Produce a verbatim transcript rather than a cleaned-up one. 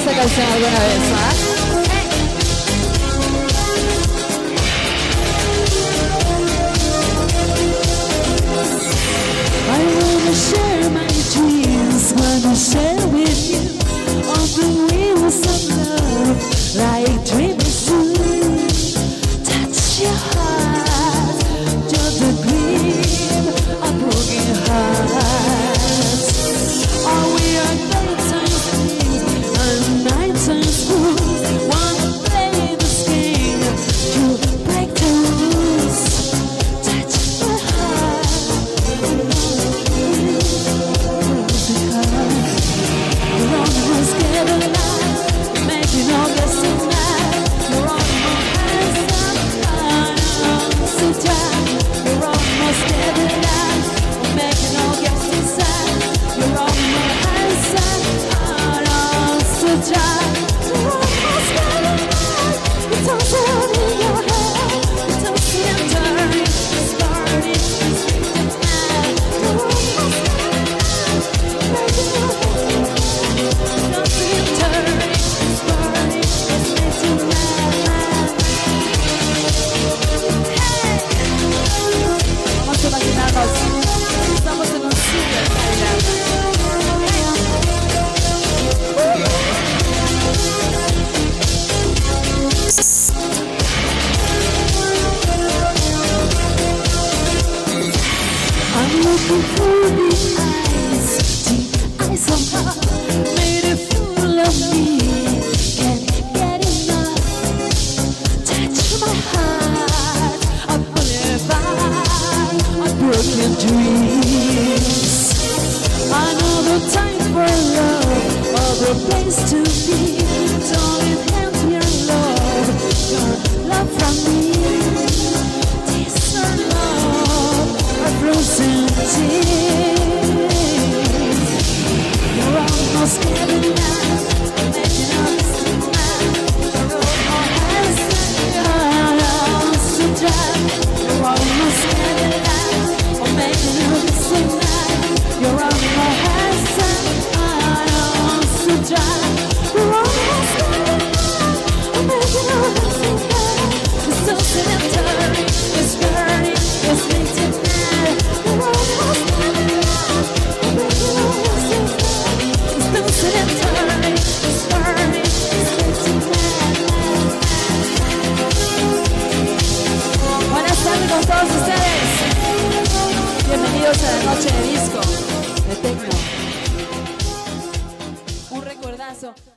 esta canción alguna vez, ¿ah? I wanna share my dreams, wanna share with you on the wheels of love, like dreamers do. Touch your heart, just the gleam of broken hearts. Oh, we are daytime thieves and nighttime fools. Wanna play this game to break the rules. Touch my heart. Estamos en un super bailando. I'm looking through the eyes, deep eyes of love, made a fool of me, can't get enough. Touch my heart, a boulevard of broken dreams. Another time for love, other place to be. Don't enhance your love, your love from me. This our love, a frozen tears. You're almost getting out, making all this tonight. You're almost hands to drive. You're almost getting out, making all this tonight. You're almost hands to drive. You're almost getting out, making all this tonight. It's so sanitary, it's dirty, it's making mad. You're almost getting out, making all this tonight. It's so sanitary, it's dirty, it's making mad. Buenas tardes con todos ustedes. Bienvenidos a la noche de disco, de techno. Un recordazo.